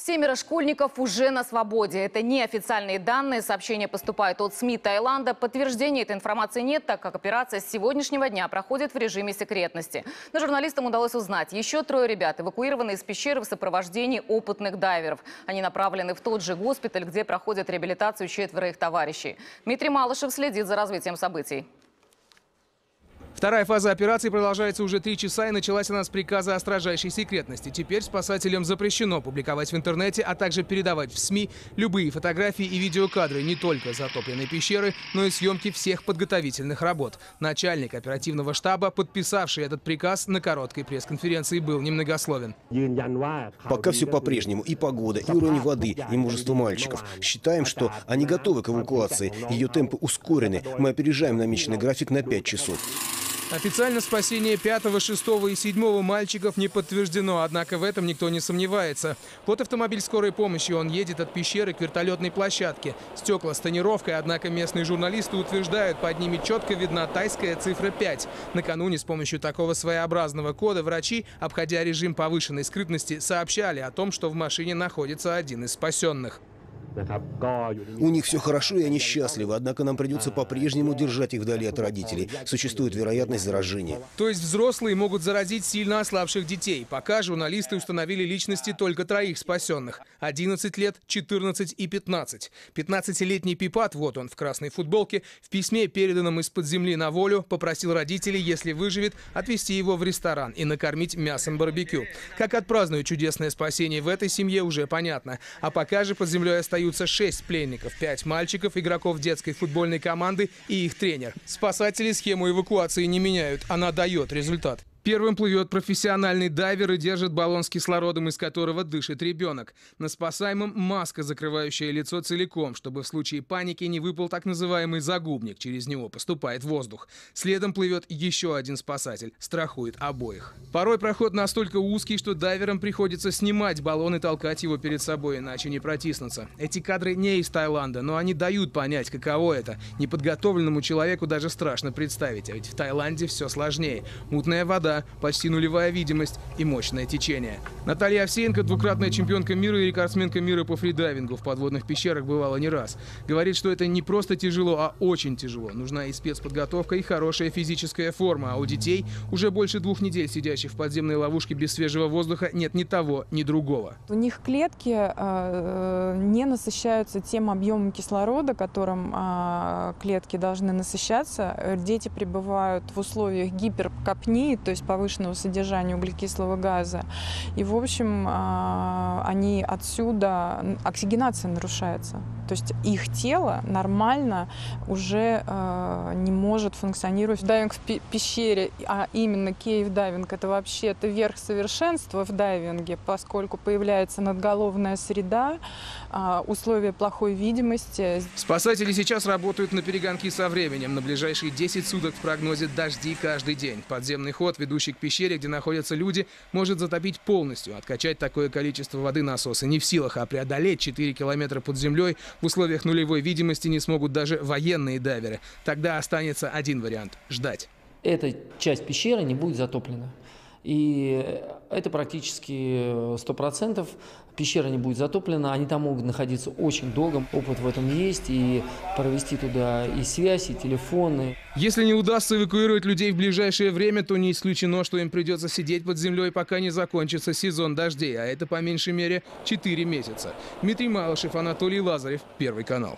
7 школьников уже на свободе. Это неофициальные данные. Сообщения поступают от СМИ Таиланда. Подтверждения этой информации нет, так как операция с сегодняшнего дня проходит в режиме секретности. Но журналистам удалось узнать. Еще 3 ребят эвакуированы из пещеры в сопровождении опытных дайверов. Они направлены в тот же госпиталь, где проходят реабилитацию 4 их товарищей. Дмитрий Малышев следит за развитием событий. Вторая фаза операции продолжается уже 3 часа и началась она с приказа о строжайшей секретности. Теперь спасателям запрещено публиковать в интернете, а также передавать в СМИ любые фотографии и видеокадры не только затопленной пещеры, но и съемки всех подготовительных работ. Начальник оперативного штаба, подписавший этот приказ, на короткой пресс-конференции был немногословен. Пока все по-прежнему. И погода, и уровень воды, и мужество мальчиков. Считаем, что они готовы к эвакуации. Ее темпы ускорены. Мы опережаем намеченный график на 5 часов. Официально спасение 5, 6 и 7 мальчиков не подтверждено, однако в этом никто не сомневается. Вот автомобиль скорой помощи, он едет от пещеры к вертолетной площадке. Стекла с тонировкой, однако местные журналисты утверждают, под ними четко видна тайская цифра 5. Накануне с помощью такого своеобразного кода врачи, обходя режим повышенной скрытности, сообщали о том, что в машине находится один из спасенных. У них все хорошо и они счастливы, однако нам придется по-прежнему держать их вдали от родителей. Существует вероятность заражения. То есть взрослые могут заразить сильно ослабших детей. Пока журналисты установили личности только 3 спасенных. 11 лет, 14 и 15. 15-летний Пипат, вот он в красной футболке, в письме, переданном из-под земли на волю, попросил родителей, если выживет, отвезти его в ресторан и накормить мясом барбекю. Как отпразднуют чудесное спасение в этой семье, уже понятно. А пока же под землей остаются 6 пленников, 5 мальчиков, игроков детской футбольной команды и их тренер. Спасатели схему эвакуации не меняют, она дает результат. Первым плывет профессиональный дайвер и держит баллон с кислородом, из которого дышит ребенок. На спасаемом маска, закрывающая лицо целиком, чтобы в случае паники не выпал так называемый загубник. Через него поступает воздух. Следом плывет еще один спасатель. Страхует обоих. Порой проход настолько узкий, что дайверам приходится снимать баллон и толкать его перед собой, иначе не протиснуться. Эти кадры не из Таиланда, но они дают понять, каково это. Неподготовленному человеку даже страшно представить. А ведь в Таиланде все сложнее. Мутная вода, почти нулевая видимость и мощное течение. Наталья Овсеенко, двукратная чемпионка мира и рекордсменка мира по фридайвингу, в подводных пещерах бывала не раз. Говорит, что это не просто тяжело, а очень тяжело. Нужна и спецподготовка, и хорошая физическая форма. А у детей, уже больше 2 недель сидящих в подземной ловушке без свежего воздуха, нет ни того, ни другого. У них клетки не насыщаются тем объемом кислорода, которым клетки должны насыщаться. Дети пребывают в условиях гиперкапнии, то есть повышенного содержания углекислого газа. И, в общем, они отсюда, оксигенация нарушается. То есть их тело нормально уже не может функционировать. Дайвинг в пещере, а именно кейв-дайвинг, это вообще-то верх совершенства в дайвинге, поскольку появляется надголовная среда, условия плохой видимости. Спасатели сейчас работают на перегонки со временем. На ближайшие 10 суток в прогнозе дожди каждый день. Подземный ход, ведущий к пещере, где находятся люди, может затопить полностью. Откачать такое количество воды насосы не в силах, а преодолеть 4 километра под землей в условиях нулевой видимости не смогут даже военные дайверы. Тогда останется один вариант – ждать. Эта часть пещеры не будет затоплена. И это практически 100%. Пещера не будет затоплена, они там могут находиться очень долго. Опыт в этом есть, и провести туда и связь, и телефоны. Если не удастся эвакуировать людей в ближайшее время, то не исключено, что им придется сидеть под землей, пока не закончится сезон дождей. А это по меньшей мере 4 месяца. Дмитрий Малышев, Анатолий Лазарев, Первый канал.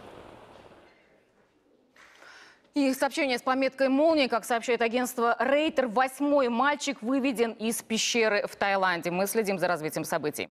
И сообщение с пометкой «Молния», как сообщает агентство Рейтер, 8-й мальчик выведен из пещеры в Таиланде. Мы следим за развитием событий.